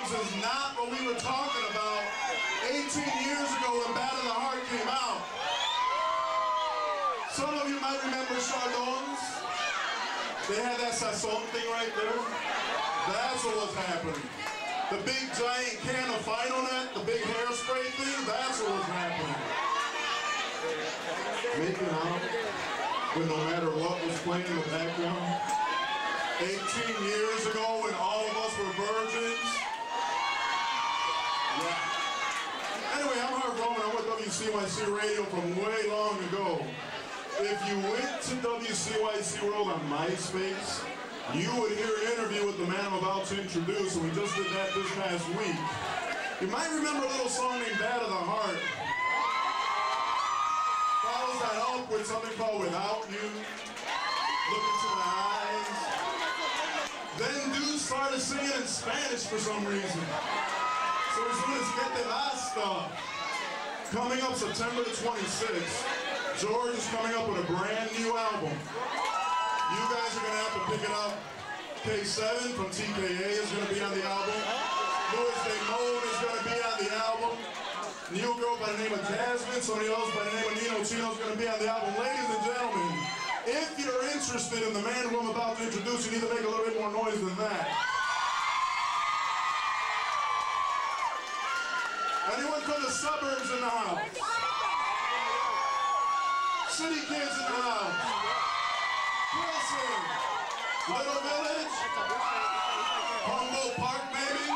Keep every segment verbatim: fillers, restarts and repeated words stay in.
Suburbs is not what we were talking about eighteen years ago when Bad of the Heart came out. Some of you might remember Chardons. They had that sazon thing right there. That's what was happening. The big giant can of Final-Net, the big hairspray thing, that's what was happening. Making out with no matter what was playing in the background. eighteen years ago when all of us were virgins. Yeah. Anyway, I'm Harv Roman. I'm with W C Y C Radio from way long ago. If you went to W C Y C World on MySpace, you would hear an interview with the man I'm about to introduce, and we just did that this past week. You might remember a little song named Bad of the Heart. Follows that up with something called Without You, Look Into My Eyes. Then dudes started singing in Spanish for some reason. So as soon as Get the Last stuff. Coming up September the twenty-sixth, George is coming up with a brand new album. You guys are going to have to pick it up. K seven from T K A is going to be on the album. Louis Damone is going to be on the album. New girl by the name of Jasmine, somebody else by the name of Nino Chino is going to be on the album. Ladies and gentlemen, if you're interested in the man who I'm about to introduce, you need to make a little bit more noise than that. Anyone from the suburbs in the house? City kids in the house? Wilson, Little Village, Humboldt Park, maybe?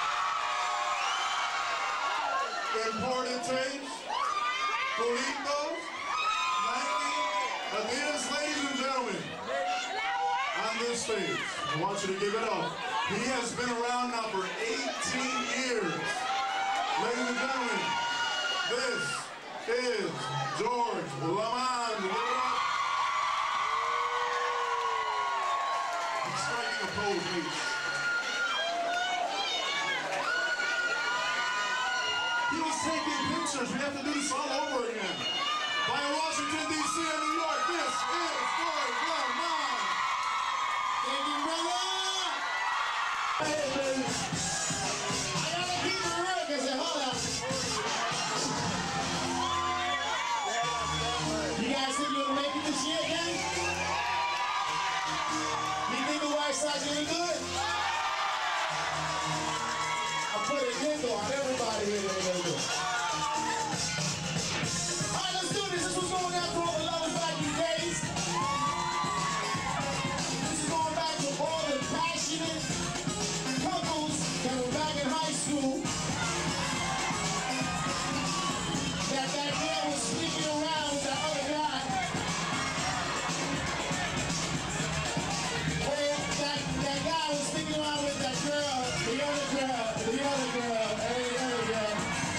Imported Taste, Bolitos, Nike, Adidas, ladies and gentlemen, on this stage, I want you to give it up. He has been around now for eighteen years. Ladies and gentlemen, this is George Lamond. He's striking a pose, please. He was taking pictures. We have to do this all over again. By Washington, D C and New York, this is George Lamond. Thank you, brother. Hey, baby. I gotta keep it real because it hold up. You guys think you'll make it this year again? You think the White Sox really good? I put a nickel on everybody here that they do. Alright, let's do this. This was going down for all the lovers back in the days. This is going back to all the passionate couples that were back in high school. That that girl was sneaking around with that other guy. Well, that, that guy was sneaking around with that girl, the other girl, the other girl, and the other girl.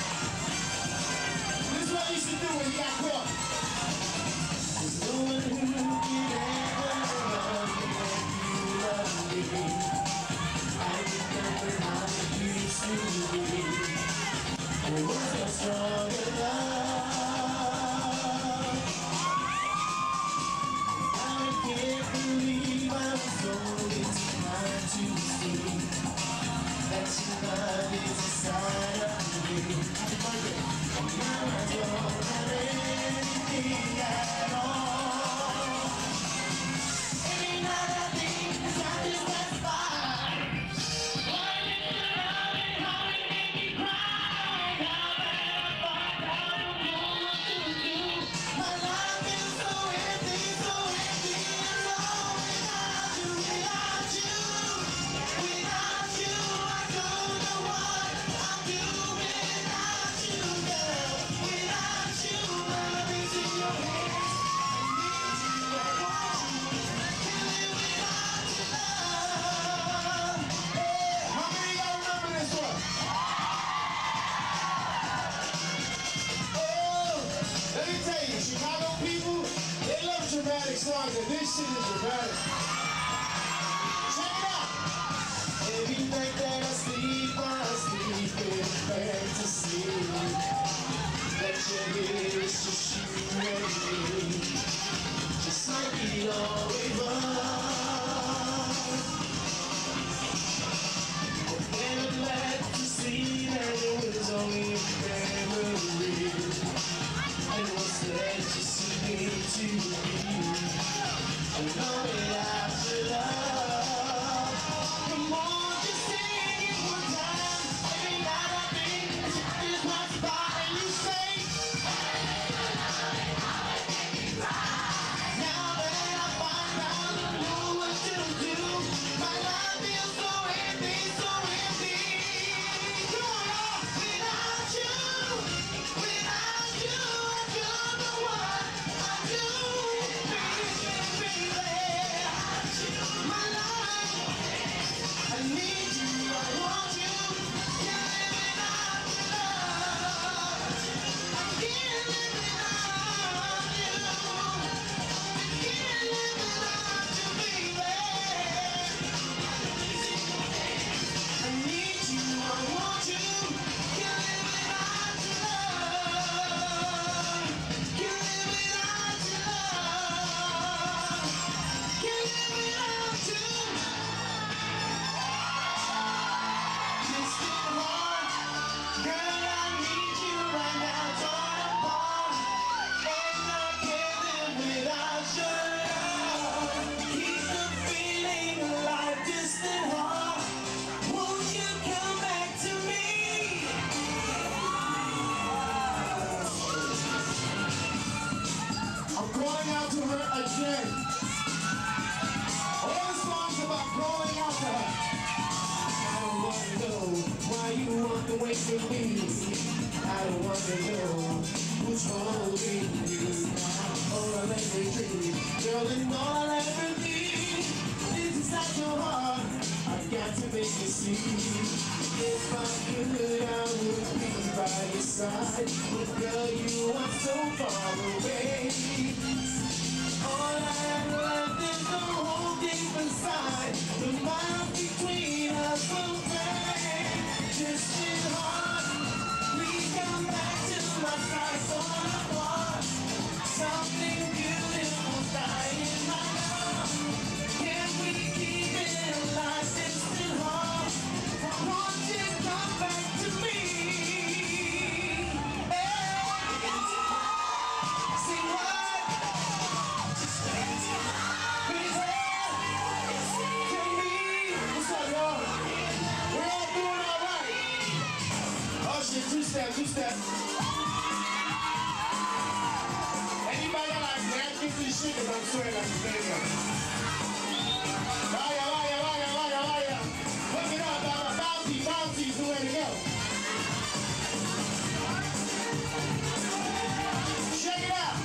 This is what he used to do when he got caught. There's no one who can ever love you like you love me. I remember how you used to be. It was a stronger love. I can't believe I was only trying to see that your love is inside of me. And now I don't have anything at all. Any night I think it's not just that fine. Dramatic songs, and this shit is dramatic. Check it out. Every night that I sleep, I sleep in fantasy. That you're here is just you and me, just like it always was. When I'm glad if I could, I would be by your side. But girl, you are so far away. All I have left is the hole deep inside. The miles between us will fade. Distant heart, please come back to my side. Torn apart, something beautiful dying in my heart. Can we keep it alive? Distant heart, won't you come back to me? Two-step, two-step. Anybody got like napkins and shit? Cause I'm sweating like a baby. Vaya, vaya, vaya, vaya, vaya. Look it up, Baba. Bouncy, bouncy's the way to go. Check it out.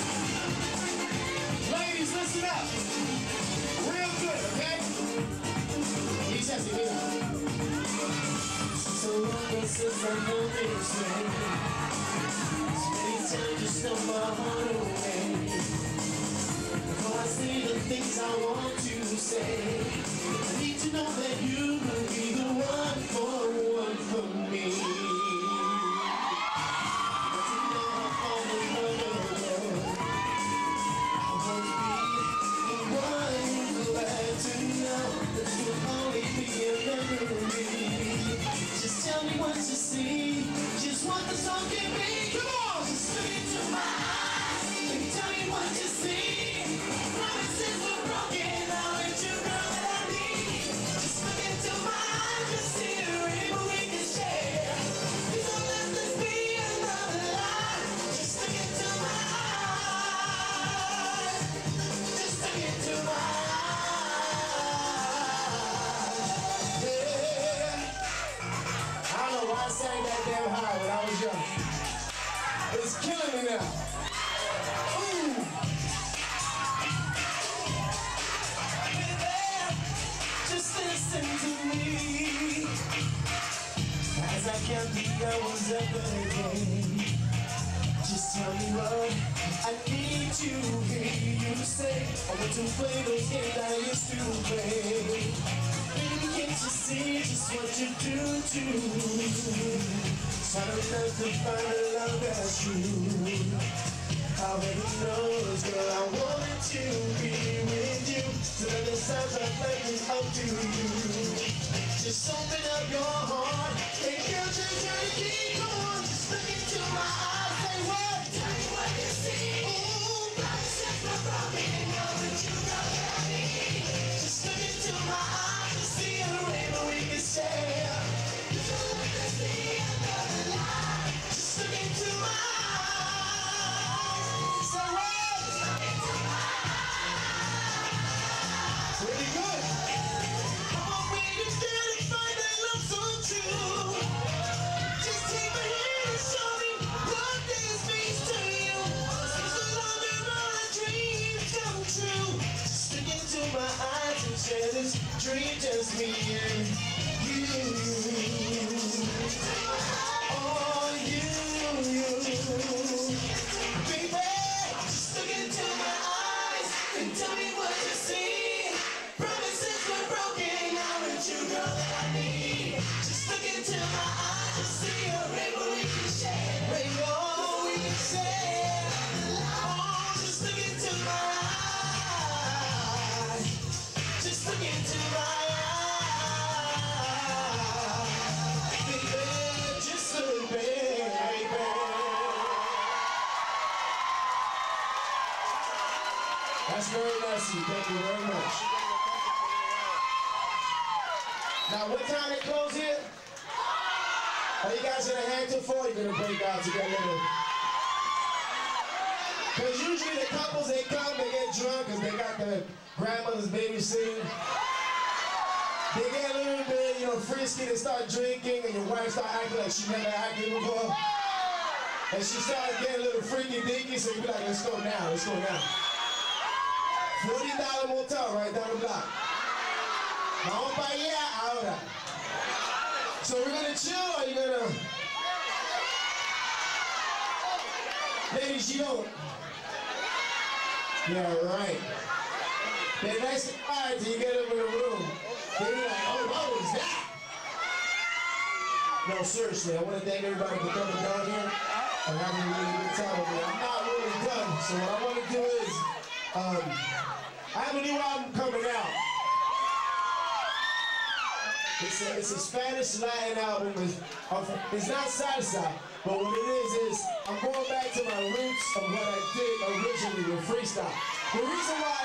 Ladies, listen up. Real good, okay? Dice así, mira. So long since I know this way. So many times you stole my heart away. Before I say the things I want to say, I need to know that you will be the one for one for me. But you know I'm falling in love. I won't be the one who's glad to know that you'll only be a memory. Just tell me what you see, just what the song can be. Come on! Just look into my eyes and tell me what you see. Promises were broken, I'll let you know that I need. Just look into my eyes, just see the rainbow we can share. Please don't let this be another lie. Just look into my eyes. Just look into my eyes. I sang that damn high when I was young. It's killing me now. Ooh. Baby, just listen to me as I count the hours of the day. Just tell me what I need to hear you say. I want to play those games I used to play. Baby, can't you see just what you do to me? Trying to love to find a love that's true. Already knows, girl, I want to be with you. So the signs of life is up to you. Just open up your heart and girl, just try to keep on. Just look into my eyes, say what? Tell me what you see. Ooh, promises were broken, know that you know that I need. Just look into my eyes. See a rainbow we can share. You don't let this be another lie. Just look into my eyes. Say what? Just look into my eyes. Pretty good. Come on, we just did it, find that love so true. Just take my hand and show me what this means to you. It's the longer my dreams come true. Just look into my eyes and share this dream, just me and you. Oh, you, you. Baby, just look into my eyes and tell me what you see. Promises were broken, now that you know that I need. Just look into my eyes and see a rainbow we can share. Rainbow we can share. Oh, just look into my eyes. Just look into my eyes. That's very nice of you. Thank you very much. Now, what time they close here? Are you guys gonna hang till four? You're gonna break out together. Because usually the couples, they come, they get drunk because they got the grandmother's babysitting. They get a little bit, you know, frisky, they start drinking, and your wife start acting like she never acted before. And she started getting a little freaky dinky, so you be like, let's go now, let's go now. forty dollar motel right down the block. Vamos para allá ahora. So we're gonna chill, or you gonna? Ladies, you don't. Yeah, right. They're nice and quiet till you get them in the room. They're like, oh, what was that? No, seriously, I want to thank everybody for coming down here and having a really good time with me. I'm not really done, so what I want to do is, um, I have a new album coming out. It's a, it's a Spanish Latin album. It's, it's not salsa, but what it is is I'm going back to my roots of what I did originally with freestyle. The reason why,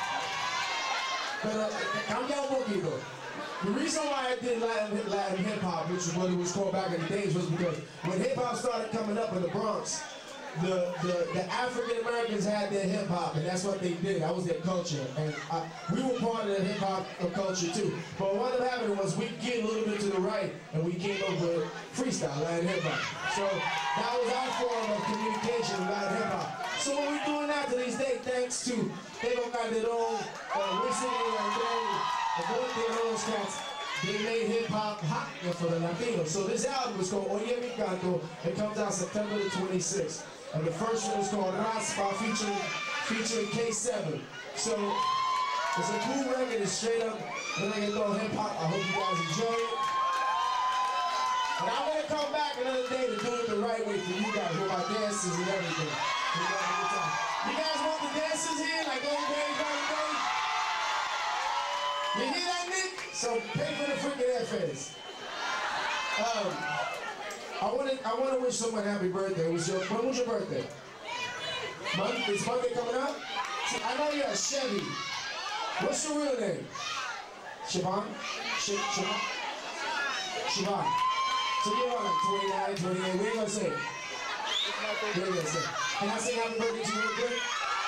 pero cambia un poquito. The reason why I did Latin, Latin hip hop, which is what it was called back in the days, was because when hip hop started coming up in the Bronx, the, the, the African Americans had their hip hop, and that's what they did. That was their culture, and I, we were part of the hip hop culture too. But what ended up happening was we get a little bit to the right, and we came up with freestyle, Latin hip hop. So that was our form of communication, Latin hip hop. So what we're doing now to this day, thanks to Tego Calderon, uh, Wisin y Yandel, the those cats, they made hip hop hot for the Latinos. So this album is called Oye Mi Canto. It comes out September the twenty-sixth. And the first one is called Raspa, featuring, featuring K seven. So it's a cool record. It's straight up reggaeton hip hop. I hope you guys enjoy it. And I'm gonna come back another day to do it the right way for you guys with my dances and everything. You guys want the dances here, like old days, old days? You hear that, Nick? So pay for the freaking airfares. Um, I want to I want to wish someone happy birthday. It was your, when was your birthday? Month? Is Monday coming up? See, I know you're a Chevy. What's your real name? Siobhan? Siobhan? Siobhan. So you're on like twenty-nine, twenty-eight. We ain't gonna say it. We ain't gonna say it. Can I say happy birthday to you real quick?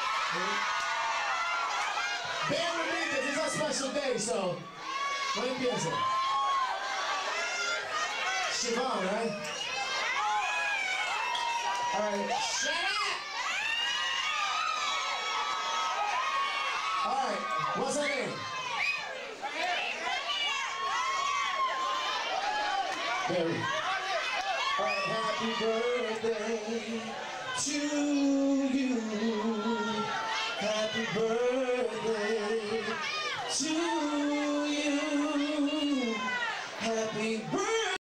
Bear with me because it's a special day, so what do you piensa? Siobhan, right? All right, shut up! All right, what's her name? Barry. All right, happy birthday